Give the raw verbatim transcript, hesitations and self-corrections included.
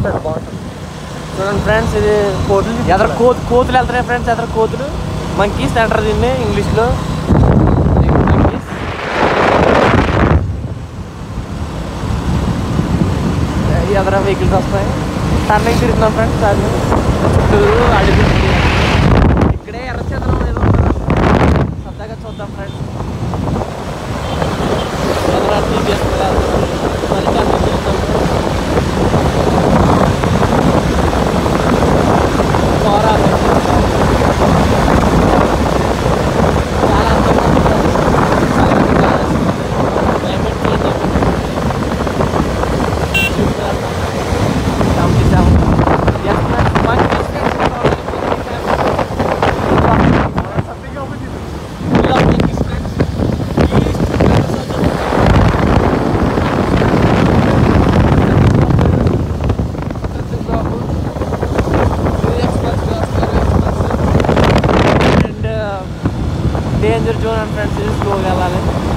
బాగుంటుంది బాగుంటుంది చూడండి ఫ్రెండ్స్. ఇది కోతులు ఎదర కోతు కోతులు వెళ్తున్నాయి ఫ్రెండ్స్. ఎదర కోతులు మంకీస్ అంటారు దీన్ని ఇంగ్లీష్లో. మంకీస్ ఎదర వెహికల్స్ వస్తాయి. టర్నింగ్ తిరుగుతున్నాం ఫ్రెండ్స్. దాన్ని చుట్టూ అడుగు ఇక్కడే ఎర్రచంద్రం ఏదో ఉంటుంది సరదాగా చూద్దాం ఫ్రెండ్స్. ఎదర టీవీఎస్ మరి టర్నింగ్ తిరుగుతాం. చాలా climate change danger zone and friends. ఇది స్లోగా వెళ్ళాలి.